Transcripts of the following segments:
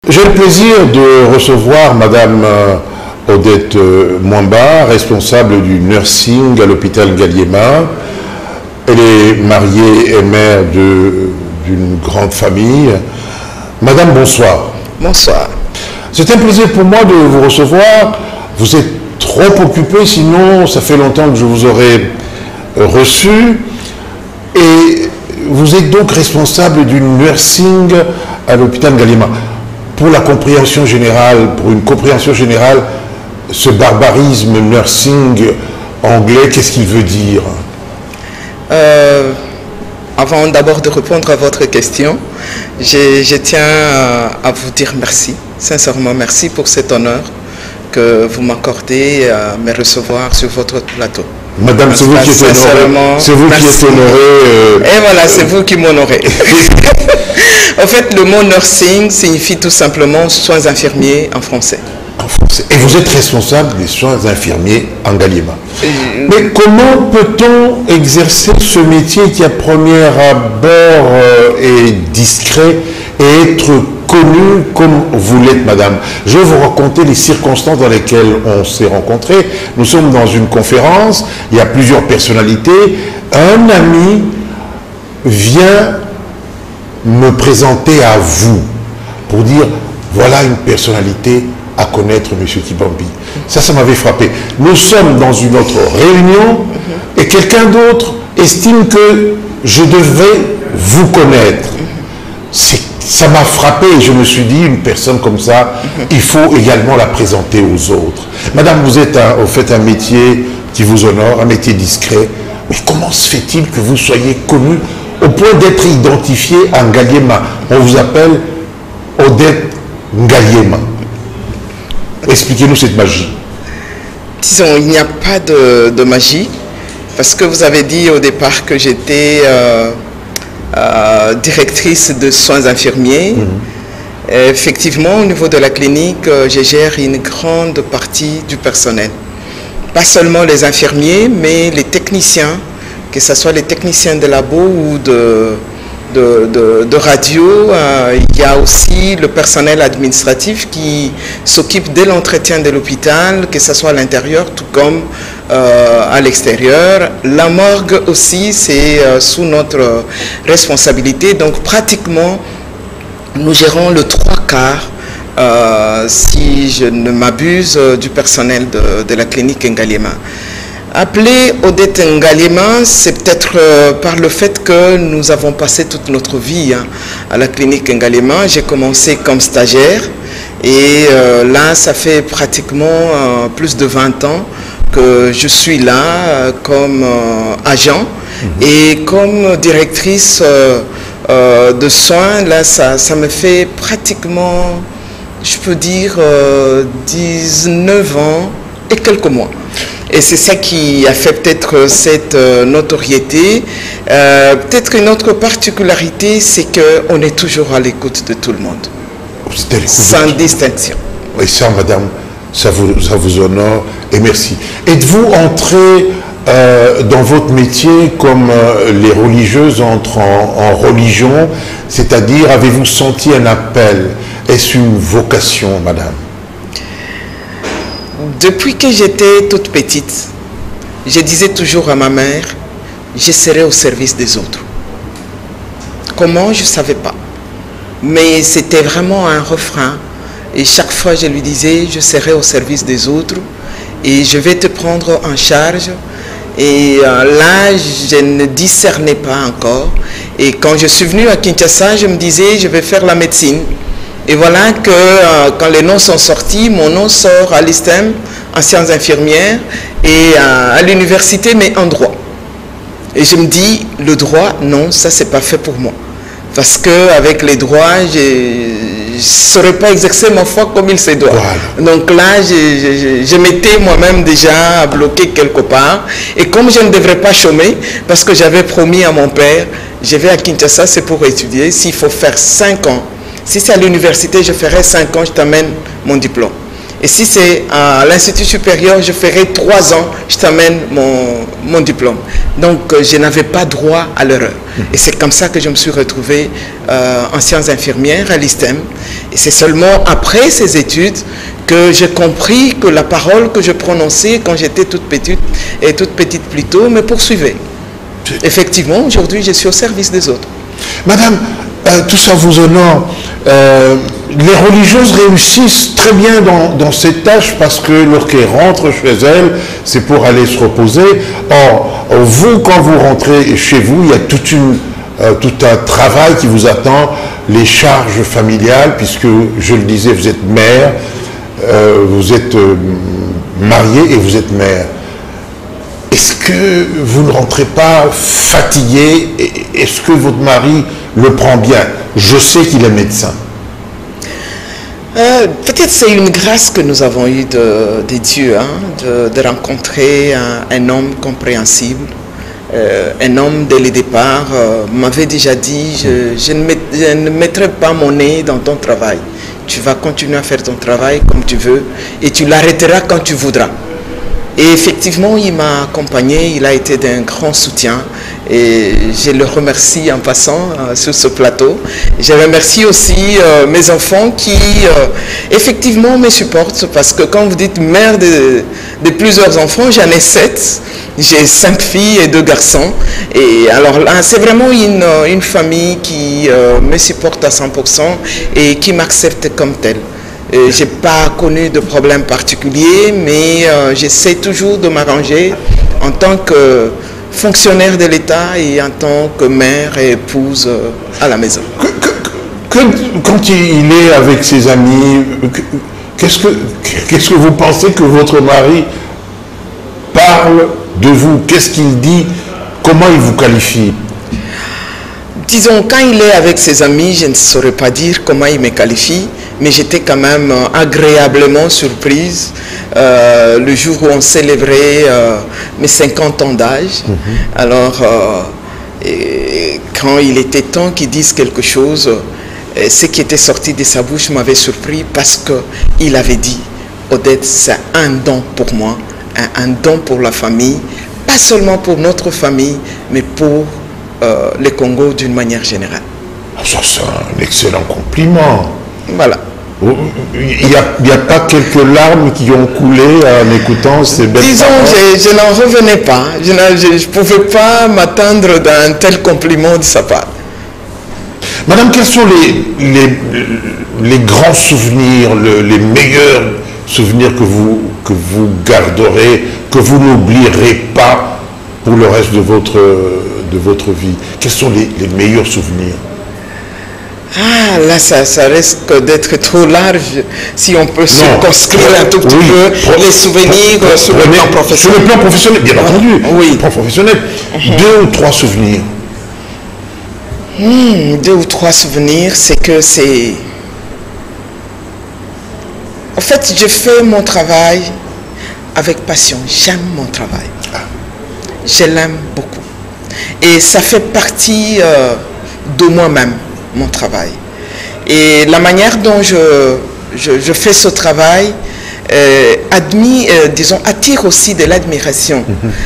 J'ai le plaisir de recevoir Madame Odette Mwamba, responsable du nursing à l'hôpital Ngaliema. Elle est mariée et mère d'une grande famille. Madame, bonsoir. Bonsoir. C'est un plaisir pour moi de vous recevoir. Vous êtes trop occupé, sinon ça fait longtemps que je vous aurais reçu. Et vous êtes donc responsable du nursing à l'hôpital Ngaliema. Pour la compréhension générale, pour une compréhension générale, ce barbarisme nursing anglais, qu'est-ce qu'il veut dire? Avant d'abord de répondre à votre question, je tiens à vous dire merci, sincèrement merci pour cet honneur que vous m'accordez à me recevoir sur votre plateau. Madame, c'est vous qui êtes honorée. C'est vous qui êtes honorée. Et voilà, c'est vous qui m'honorez. En fait, le mot nursing signifie tout simplement soins infirmiers en français. En français. Et vous êtes responsable des soins infirmiers en Ngaliema. Mais comment peut-on exercer ce métier qui à premier abord est discret et être connu comme vous l'êtes, madame? Je vais vous raconter les circonstances dans lesquelles on s'est rencontrés. Nous sommes dans une conférence, il y a plusieurs personnalités. Un ami vient me présenter à vous pour dire voilà une personnalité à connaître, monsieur Kibambi. Ça m'avait frappé. Nous sommes dans une autre réunion et quelqu'un d'autre estime que je devais vous connaître. Ça m'a frappé et je me suis dit, une personne comme ça, il faut également la présenter aux autres. Madame, vous êtes au fait un métier qui vous honore, un métier discret. Mais comment se fait-il que vous soyez connu au point d'être identifié à Ngaliema? On vous appelle Odette Ngaliema. Expliquez-nous cette magie. Disons, il n'y a pas de magie, parce que vous avez dit au départ que j'étais directrice de soins infirmiers. Effectivement, au niveau de la clinique, je gère une grande partie du personnel. Pas seulement les infirmiers, mais les techniciens, que ce soit les techniciens de labo ou de radio. Il y a aussi le personnel administratif qui s'occupe de l'entretien de l'hôpital, que ce soit à l'intérieur tout comme à l'extérieur. La morgue aussi, c'est sous notre responsabilité. Donc pratiquement, nous gérons le 3/4, si je ne m'abuse, du personnel de la clinique Ngaliema. Appelé Odette Ngaliema, c'est peut-être par le fait que nous avons passé toute notre vie à la clinique Ngaliema. J'ai commencé comme stagiaire et là, ça fait pratiquement plus de 20 ans que je suis là comme agent et comme directrice de soins. Là, ça me fait pratiquement, je peux dire, 19 ans et quelques mois. Et c'est ça qui a fait peut-être cette notoriété. Peut-être une autre particularité, c'est qu'on est toujours à l'écoute de tout le monde. Sans distinction. Oui, ça, madame, ça vous honore et merci. Êtes-vous entrée dans votre métier comme les religieuses entrent en religion, c'est-à-dire avez-vous senti un appel? Est-ce une vocation, madame? Depuis que j'étais toute petite, je disais toujours à ma mère, je serai au service des autres. Comment, je ne savais pas. Mais c'était vraiment un refrain. Et chaque fois, je lui disais, je serai au service des autres et je vais te prendre en charge. Et là, je ne discernais pas encore. Et quand je suis venue à Kinshasa, je me disais, je vais faire la médecine. Et voilà que quand les noms sont sortis, mon nom sort à l'ISTEM, en sciences infirmières, et à l'université, mais en droit. Et je me dis, le droit, non, ça c'est pas fait pour moi. Parce qu'avec les droits, je ne saurais pas exercer ma foi comme il se doit. Voilà. Donc là, je m'étais moi-même déjà bloqué quelque part. Et comme je ne devrais pas chômer, parce que j'avais promis à mon père, je vais à Kinshasa, c'est pour étudier, s'il faut faire 5 ans. Si c'est à l'université, je ferai 5 ans, je t'amène mon diplôme. Et si c'est à l'Institut supérieur, je ferai 3 ans, je t'amène mon diplôme. Donc, je n'avais pas droit à l'erreur. Et c'est comme ça que je me suis retrouvé en sciences infirmières à l'ISTEM. Et c'est seulement après ces études que j'ai compris que la parole que je prononçais quand j'étais toute petite plutôt, me poursuivait. Effectivement, aujourd'hui, je suis au service des autres. Madame, tout ça vous honore. Les religieuses réussissent très bien dans cette tâche parce que lorsqu'elles rentrent chez elles, c'est pour aller se reposer. Or, vous, quand vous rentrez chez vous, il y a tout un travail qui vous attend, les charges familiales, puisque, je le disais, vous êtes mère, vous êtes mariée et vous êtes mère. Est-ce que vous ne rentrez pas fatigué? Est-ce que votre mari le prend bien? Je sais qu'il est médecin. Peut-être c'est une grâce que nous avons eue de Dieu, hein, de rencontrer un homme compréhensible. Un homme, dès le départ, m'avait déjà dit, je ne mettrai pas mon nez dans ton travail. Tu vas continuer à faire ton travail comme tu veux et tu l'arrêteras quand tu voudras. Et effectivement, il m'a accompagné, il a été d'un grand soutien et je le remercie en passant sur ce plateau. Je remercie aussi mes enfants qui effectivement me supportent parce que quand vous dites mère de plusieurs enfants, j'en ai 7, j'ai 5 filles et 2 garçons. Et alors là, c'est vraiment une famille qui me supporte à 100% et qui m'accepte comme telle. Je n'ai pas connu de problème particulier, mais j'essaie toujours de m'arranger en tant que fonctionnaire de l'État et en tant que mère et épouse à la maison. Quand il est avec ses amis, qu'est-ce que vous pensez que votre mari parle de vous? Qu'est-ce qu'il dit? Comment il vous qualifie? Disons, quand il est avec ses amis, je ne saurais pas dire comment il me qualifie, mais j'étais quand même agréablement surprise le jour où on célébrait mes 50 ans d'âge. Alors, quand il était temps qu'il dise quelque chose, ce qui était sorti de sa bouche m'avait surpris parce qu'il avait dit, Odette, c'est un don pour moi, un don pour la famille, pas seulement pour notre famille, mais pour le Congo d'une manière générale. Ça, c'est un excellent compliment. Voilà. Il n'y a pas quelques larmes qui ont coulé en écoutant ces belles Disons, paroles? je n'en revenais pas. Je ne pouvais pas m'attendre d'un tel compliment de sa part. Madame, quels sont les grands souvenirs, les meilleurs souvenirs que vous garderez, que vous n'oublierez pas pour le reste de votre vie? Quels sont les meilleurs souvenirs? Ah, là, ça risque d'être trop large si on peut circonscrire un tout petit peu les souvenirs sur le plan professionnel. Sur le plan professionnel, bien entendu. Oui. Sur le plan professionnel. 2 ou 3 souvenirs. 2 ou 3 souvenirs, c'est que c'est... En fait, je fais mon travail avec passion. J'aime mon travail. Je l'aime beaucoup. Et ça fait partie de moi-même, mon travail. Et la manière dont je fais ce travail attire aussi de l'admiration.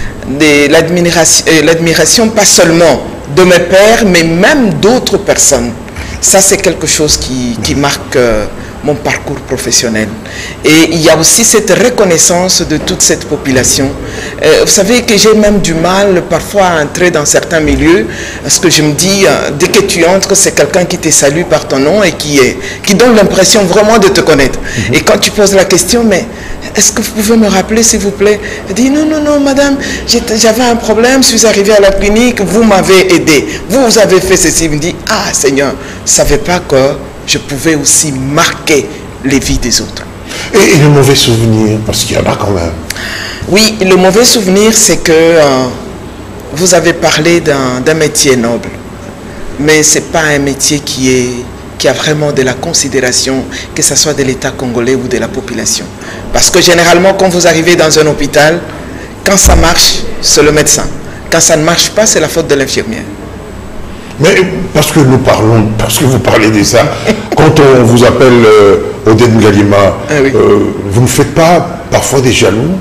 L'admiration pas seulement de mes pairs, mais même d'autres personnes. Ça, c'est quelque chose qui marque mon parcours professionnel. Et il y a aussi cette reconnaissance de toute cette population. Vous savez que j'ai même du mal parfois à entrer dans certains milieux, parce que je me dis, dès que tu entres, c'est quelqu'un qui te salue par ton nom et qui donne l'impression vraiment de te connaître. Et quand tu poses la question, mais est-ce que vous pouvez me rappeler, s'il vous plaît? Je dis, non, madame, j'avais un problème, je suis arrivé à la clinique, vous m'avez aidé, vous avez fait ceci. Il me dit, ah Seigneur, je ne savais pas que je pouvais aussi marquer les vies des autres. Et le mauvais souvenir, parce qu'il y en a quand même. Oui, le mauvais souvenir, c'est que vous avez parlé d'un métier noble, mais ce n'est pas un métier qui a vraiment de la considération, que ce soit de l'État congolais ou de la population. Parce que généralement, quand vous arrivez dans un hôpital, quand ça marche, c'est le médecin. Quand ça ne marche pas, c'est la faute de l'infirmière. Mais parce que vous parlez de ça, quand on vous appelle Oded Ngalima, oui. Vous ne faites pas parfois des jaloux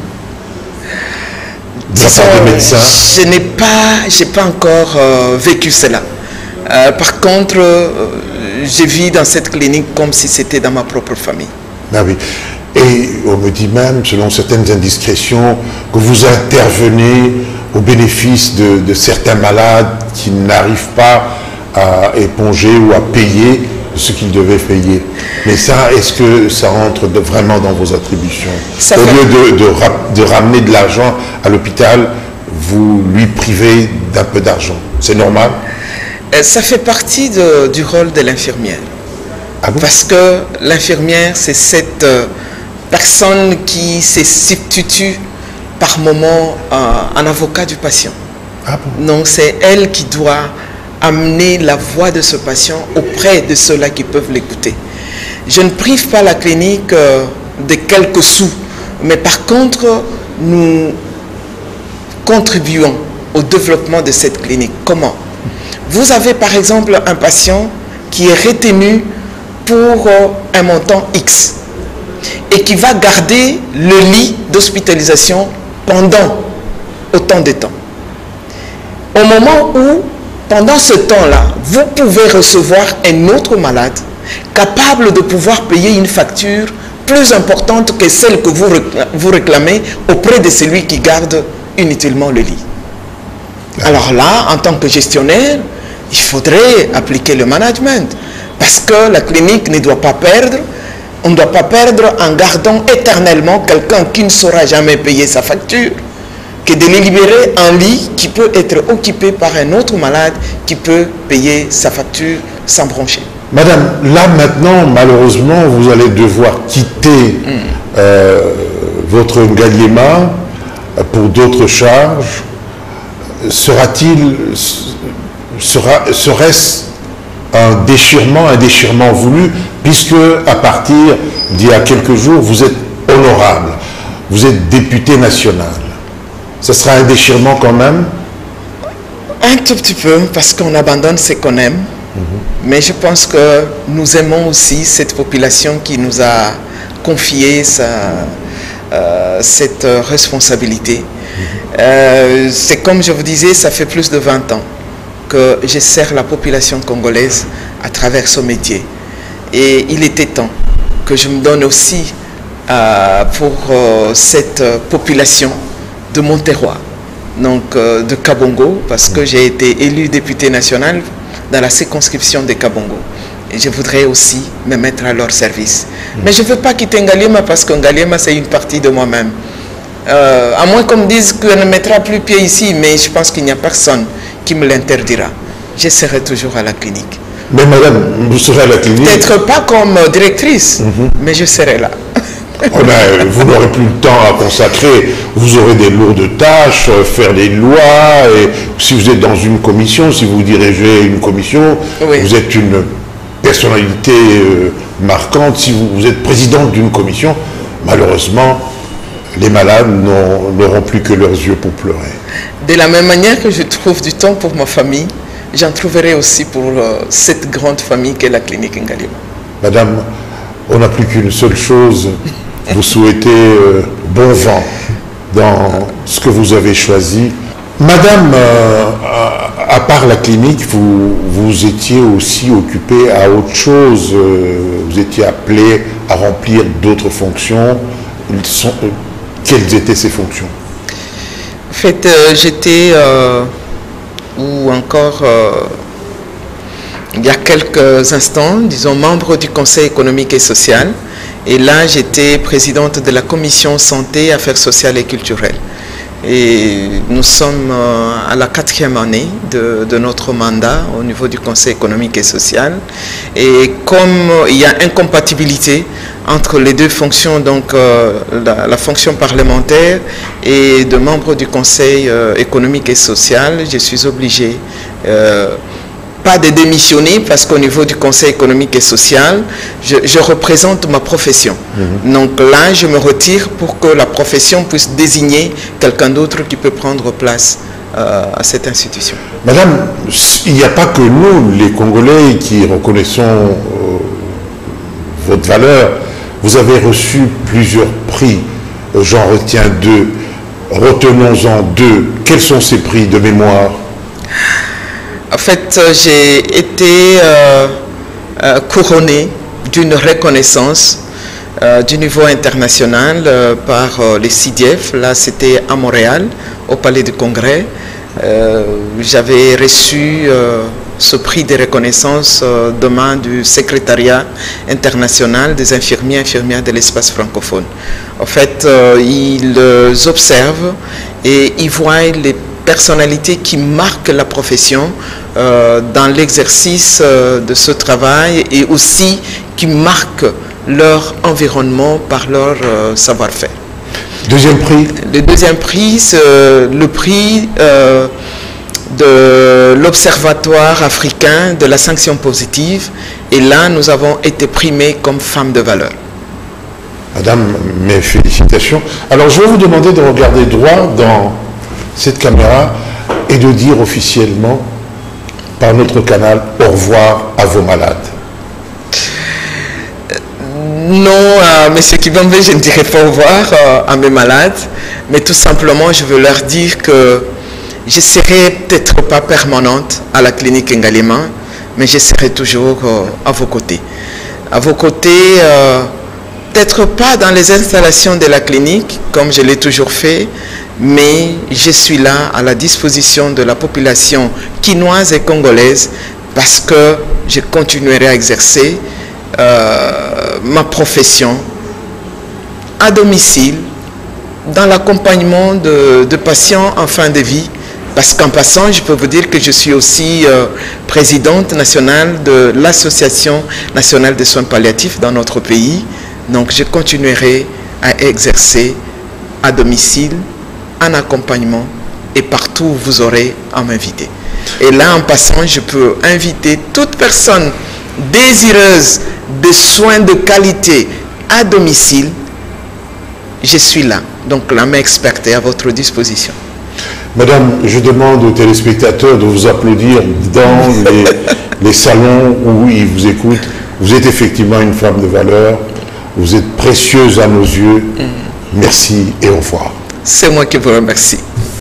de la part des médecins? Je n'ai pas encore vécu cela. Par contre, je vis dans cette clinique comme si c'était dans ma propre famille. Ah oui. Et on me dit même, selon certaines indiscrétions, que vous intervenez au bénéfice de certains malades qui n'arrivent pas à éponger ou à payer ce qu'ils devaient payer. Mais ça, est-ce que ça rentre vraiment dans vos attributions? Au lieu de ramener de l'argent à l'hôpital, vous lui privez d'un peu d'argent. C'est normal? Ça fait partie du rôle de l'infirmière. Ah bon? Parce que l'infirmière, c'est cette personne qui se substitue par moment en avocat du patient. Ah bon? Donc c'est elle qui doit amener la voix de ce patient auprès de ceux-là qui peuvent l'écouter. Je ne prive pas la clinique de quelques sous, mais par contre, nous contribuons au développement de cette clinique. Comment? Vous avez par exemple un patient qui est retenu pour un montant X et qui va garder le lit d'hospitalisation pendant autant de temps. Au moment où, pendant ce temps-là, vous pouvez recevoir un autre malade capable de pouvoir payer une facture plus importante que celle que vous réclamez auprès de celui qui garde inutilement le lit. Alors là, en tant que gestionnaire, il faudrait appliquer le management parce que la clinique ne doit pas perdre. On ne doit pas perdre en gardant éternellement quelqu'un qui ne saura jamais payer sa facture, que de libérer un lit qui peut être occupé par un autre malade qui peut payer sa facture sans broncher. Madame, là maintenant, malheureusement, vous allez devoir quitter votre Ngaliema pour d'autres charges. Serait-ce un déchirement voulu, puisque à partir d'il y a quelques jours, vous êtes honorable, vous êtes député national. Ce sera un déchirement quand même? Un tout petit peu, parce qu'on abandonne ce qu'on aime. Mais je pense que nous aimons aussi cette population qui nous a confié cette responsabilité. C'est comme je vous disais, ça fait plus de 20 ans que je sers la population congolaise à travers ce métier. Et il était temps que je me donne aussi pour cette population de mon terroir, donc de Kabongo, parce que j'ai été élu député national dans la circonscription de Kabongo. Et je voudrais aussi me mettre à leur service. Mais je ne veux pas quitter Ngaliema parce que Ngaliema, c'est une partie de moi-même. À moins qu'on me dise qu'on ne mettra plus pied ici, mais je pense qu'il n'y a personne qui me l'interdira. Je serai toujours à la clinique. Mais madame, vous serez à la clinique? Peut-être pas comme directrice, mais je serai là. Oh ben, vous n'aurez plus le temps à consacrer, vous aurez des lourdes tâches, faire des lois, et si vous êtes dans une commission, si vous dirigez une commission, oui. Vous êtes une personnalité marquante, si vous êtes présidente d'une commission, malheureusement, les malades n'auront plus que leurs yeux pour pleurer. De la même manière que je trouve du temps pour ma famille, j'en trouverai aussi pour cette grande famille qu'est la clinique Ngaliema. Madame, on n'a plus qu'une seule chose, vous souhaitez bon vent dans ce que vous avez choisi. Madame, à part la clinique, vous étiez aussi occupée à autre chose, vous étiez appelée à remplir d'autres fonctions. Quelles étaient ces fonctions? En fait, j'étais, ou encore il y a quelques instants, disons, membre du Conseil économique et social. Et là, j'étais présidente de la commission santé, affaires sociales et culturelles. Et nous sommes à la 4e année de notre mandat au niveau du Conseil économique et social. Et comme il y a incompatibilité entre les deux fonctions, donc la fonction parlementaire et de membre du Conseil économique et social, je suis obligé pas de démissionner parce qu'au niveau du Conseil économique et social, je représente ma profession. Donc là, je me retire pour que la profession puisse désigner quelqu'un d'autre qui peut prendre place à cette institution. Madame, il n'y a pas que nous, les Congolais, qui reconnaissons votre valeur. Vous avez reçu plusieurs prix. J'en retiens deux. Retenons-en deux. Quels sont ces prix de mémoire? En fait, j'ai été couronné d'une reconnaissance du niveau international par les CIDIEF. Là, c'était à Montréal, au Palais du Congrès. J'avais reçu ce prix de reconnaissance de main du secrétariat international des infirmiers et infirmières de l'espace francophone. En fait, ils observent et ils voient les personnalités qui marquent la profession dans l'exercice de ce travail et aussi qui marquent leur environnement par leur savoir-faire. Deuxième prix? Le deuxième prix, c'est le prix de l'Observatoire africain de la sanction positive. Et là, nous avons été primés comme femmes de valeur. Madame, mes félicitations. Alors, je vais vous demander de regarder droit dans cette caméra et de dire officiellement, par notre canal, au revoir à vos malades. Non, Monsieur Kibambe, je ne dirai pas au revoir à mes malades, mais tout simplement, je veux leur dire que je ne serai peut-être pas permanente à la clinique Ngalema, mais je serai toujours à vos côtés. À vos côtés, peut-être pas dans les installations de la clinique, comme je l'ai toujours fait, mais je suis là à la disposition de la population quinoise et congolaise parce que je continuerai à exercer ma profession à domicile, dans l'accompagnement de patients en fin de vie, parce qu'en passant, je peux vous dire que je suis aussi présidente nationale de l'Association nationale des soins palliatifs dans notre pays. Donc je continuerai à exercer à domicile, en accompagnement et partout où vous aurez à m'inviter. Et là, en passant, je peux inviter toute personne désireuse de soins de qualité à domicile. Je suis là. Donc la main experte est à votre disposition. Madame, je demande aux téléspectateurs de vous applaudir dans les salons où ils vous écoutent. Vous êtes effectivement une femme de valeur. Vous êtes précieuse à nos yeux. Merci et au revoir. C'est moi qui vous remercie.